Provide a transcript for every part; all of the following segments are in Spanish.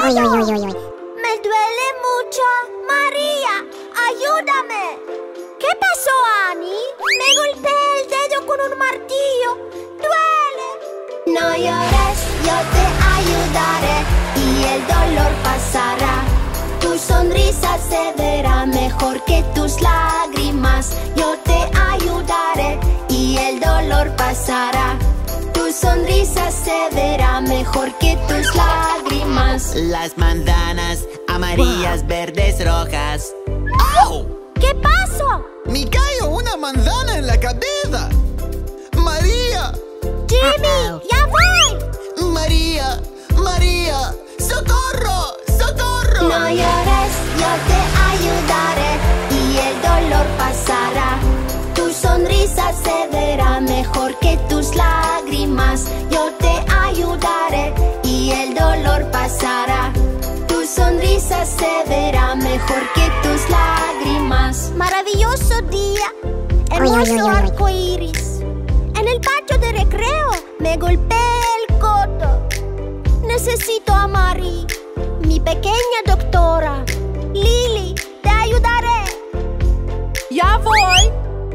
Me duele mucho. María, ayúdame. ¿Qué pasó, Annie? Me golpeé el dedo con un martillo. ¡Duele! No llores, yo te ayudaré y el dolor pasará. Tu sonrisa se verá mejor que tus lágrimas. Yo te ayudaré y el dolor pasará. Tu sonrisa se verá mejor que tus lágrimas. Las manzanas amarillas, verdes, rojas. ¡Oh! ¿Qué pasó? Me cayó una manzana en la cabeza. María. Jimmy, ya voy. María, María, socorro, socorro. No llores, yo te ayudaré y el dolor pasará. Tu sonrisa se verá mejor que tus lágrimas. Yo te ayudaré y el dolor pasará. Tu sonrisa se verá mejor que tus lágrimas. Maravilloso día, hermoso arco iris. En el patio de recreo me golpeé el codo. Necesito a Marie, mi pequeña doctora. Lily, te ayudaré. ¡Ya voy!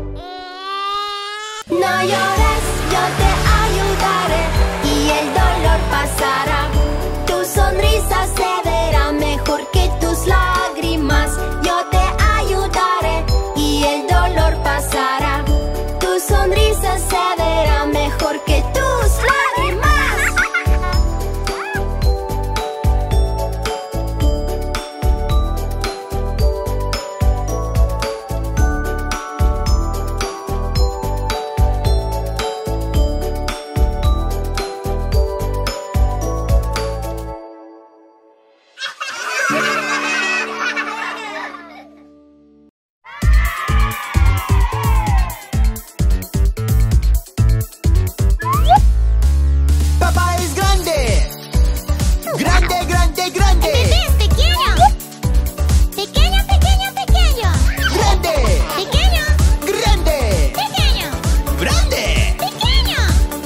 No llores, yo te ayudaré y el dolor pasará. Tu sonrisa se verá mejor que tus lágrimas. Yo te ayudaré y el dolor pasará. Tu sonrisa se verá mejor que tus lágrimas. Papá es grande. Grande, grande, grande. Bebé es pequeño. Pequeño, pequeño, pequeño. Grande. Pequeño, Grande. pequeño, Grande. pequeño.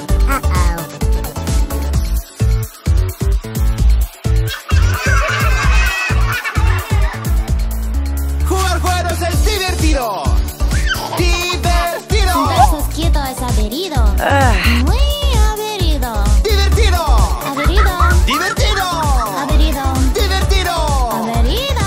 Jugar juegos es divertido. Divertido. Besos quieto es adherido. Muy adherido. Divertido. Adherido. Divertido. Adherido. Divertido. Adherido.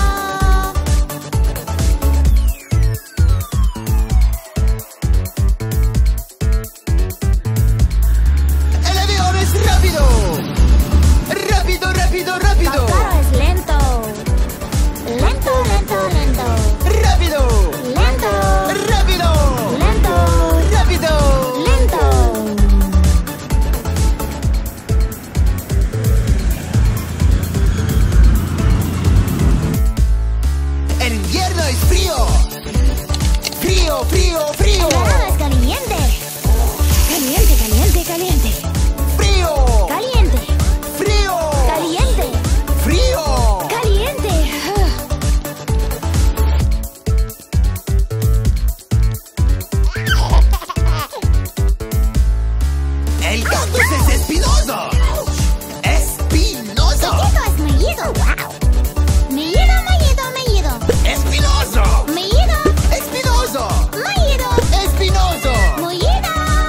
El avión es rápido. Rápido, rápido, rápido. El carro es lento. Lento, lento, lento. Rápido. Lento. Rápido. Lento. Rápido. Lento. El invierno es frío. Frío, frío, frío. El verano es caliente. Caliente, caliente, caliente. Frío. Caliente. Frío. Caliente. Frío. Caliente. El cactus es espinoso. Espinoso. Esto es mellido. Mellido, mellido, mellido. Espinoso. Mellido, Espinoso. mellido, Espinoso. mellido.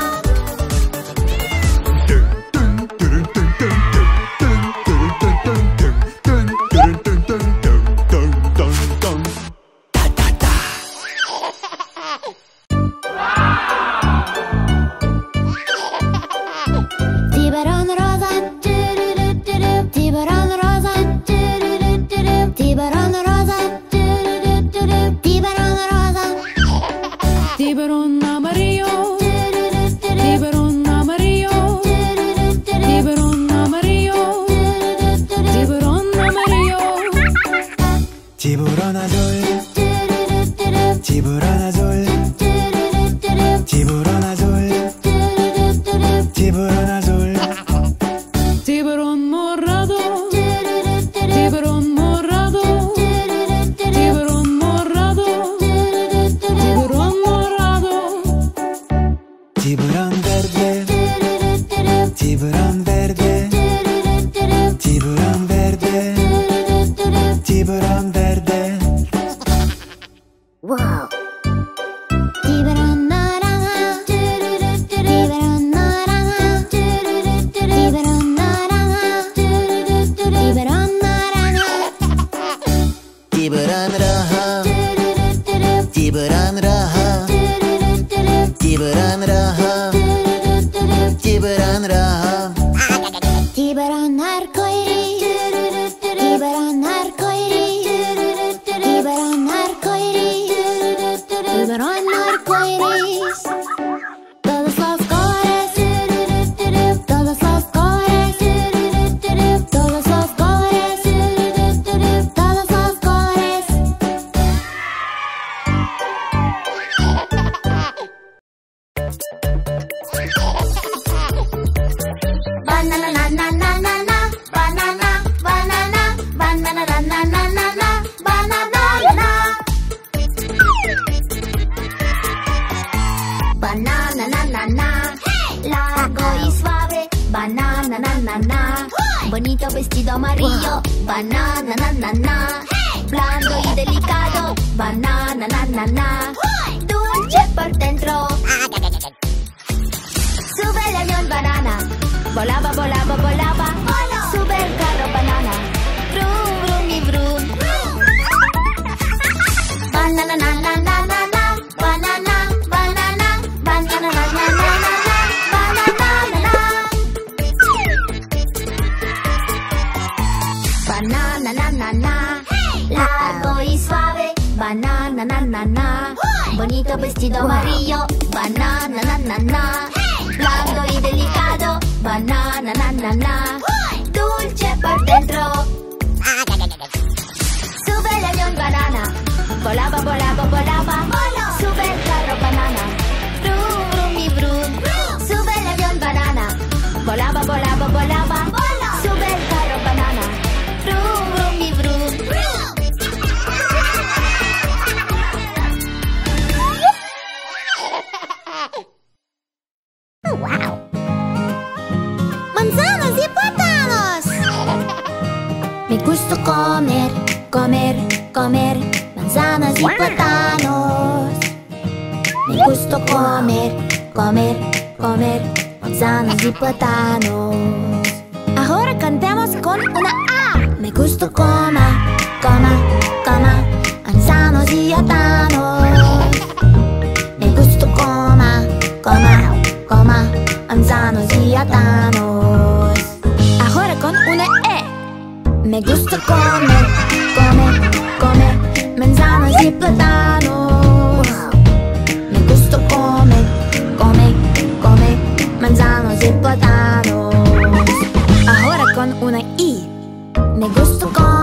Tiburón rosa. Tiburón rosa. Tiburón rosa. Tiburón rosa. Tiburón amarillo. Tiburón amarillo. Tiburón amarillo. Tiburón amarillo. Tiburón azul, tiburón azul, tiburón azul, tiburón azul, Tiburón morado. Tiburón morado. Tiburón morado. Tiburón morado. tiburón verde, tiburón verde, tiburón verde, vestido amarillo. Banana, na, na, na. Blando y delicado. Banana, na, na, na. Dulce por dentro. Sube el avión banana. Volaba, volaba, volaba. Sube el carro banana. Brum, brum y brum. Banana, na, na, na, na, na. Banana, banana. Banana, na, na, na, na, na. Banana, na, na. Banana, na, na, na. Largo y suave. Banana, na, na, na. Bonito vestido amarillo. Banana, na, na, na. Blando y delicado. Banana, na, na, na. Dulce por dentro. Sube el avión banana. Volaba, volaba, volaba. Sube el carro banana. Brum, brum y brum. Sube el avión banana. Volaba, volaba, volaba. Sube el carro banana. Brum, brum y brum. ¡Wow! ¡Manzanas y plátanos! Me gusta comer, comer, comer manzanas y plátanos. Me gusta comer, comer, comer manzanas y plátanos. Ahora cantemos con una A. Me gusta comer, comer, comer manzanas y plátanos. Me gusta comer, comer, comer manzanas y plátanos. Ahora con una E. Me gusta comer, comer, comer manzanas y plátanos. Me gusta comer, comer, comer manzanas y plátanos. Ahora con una I. Me gusta comer